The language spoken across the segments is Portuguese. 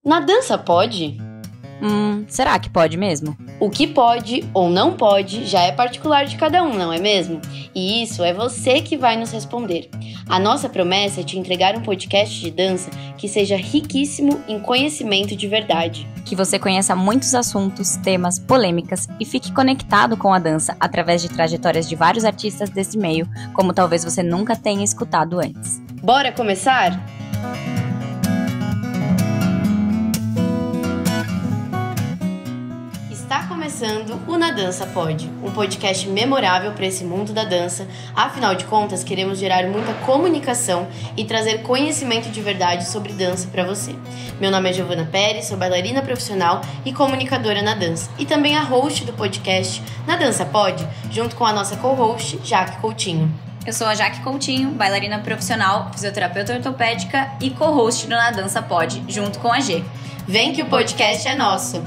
Na dança pode? Será que pode mesmo? O que pode ou não pode já é particular de cada um, não é mesmo? E isso é você que vai nos responder. A nossa promessa é te entregar um podcast de dança que seja riquíssimo em conhecimento de verdade. Que você conheça muitos assuntos, temas, polêmicas e fique conectado com a dança através de trajetórias de vários artistas desse meio, como talvez você nunca tenha escutado antes. Bora começar? Está começando o Na Dança Pode, um podcast memorável para esse mundo da dança. Afinal de contas, queremos gerar muita comunicação e trazer conhecimento de verdade sobre dança para você. Meu nome é Giovana Pérez, sou bailarina profissional e comunicadora na dança. E também a host do podcast Na Dança Pode, junto com a nossa co-host, Jaque Coutinho. Eu sou a Jaque Coutinho, bailarina profissional, fisioterapeuta ortopédica e co-host do Na Dança Pode, junto com a G. Vem que o podcast é nosso!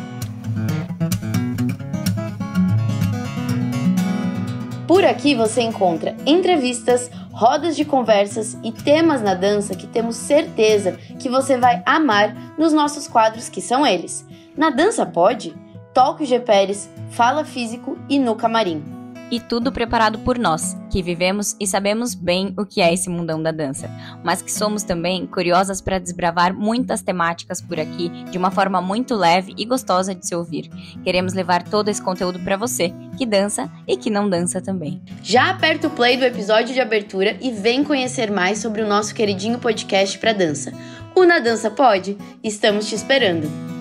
Por aqui você encontra entrevistas, rodas de conversas e temas na dança que temos certeza que você vai amar nos nossos quadros, que são eles: Na Dança Pode, Talk G Pérez, Fala Físico e No Camarim. E tudo preparado por nós, que vivemos e sabemos bem o que é esse mundão da dança, mas que somos também curiosas para desbravar muitas temáticas por aqui de uma forma muito leve e gostosa de se ouvir. Queremos levar todo esse conteúdo para você, que dança e que não dança também. Já aperta o play do episódio de abertura e vem conhecer mais sobre o nosso queridinho podcast para dança. O Na Dança Pode? Estamos te esperando!